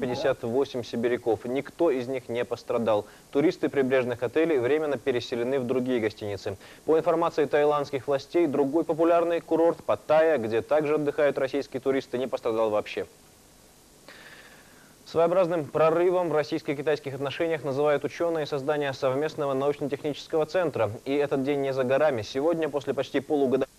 58 сибиряков. Никто из них не пострадал. Туристы прибрежных отелей временно переселены в другие гостиницы. По информации таиландских властей, другой популярный курорт Паттайя, где также отдыхают российские туристы, не пострадал вообще. Своеобразным прорывом в российско-китайских отношениях называют ученые создание совместного научно-технического центра. И этот день не за горами. Сегодня, после почти полугода